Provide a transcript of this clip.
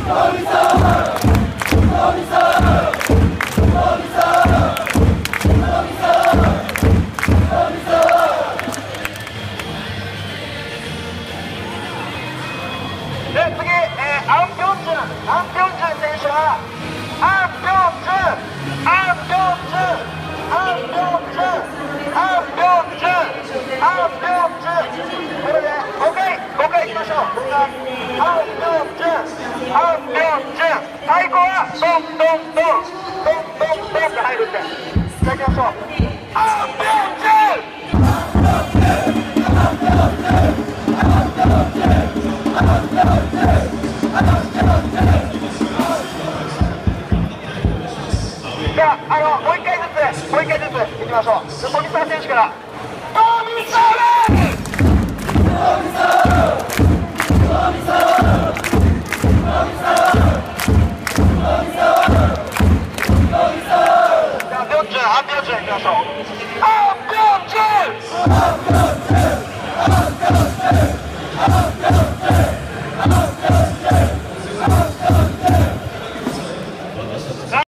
最後はドンドンドンドンドンドンって入るんで、じゃあいきましょう。アンビョンチュじゃあ、もう一回ずついきましょう。富澤選手から。富澤アンビョンチュいきましょう。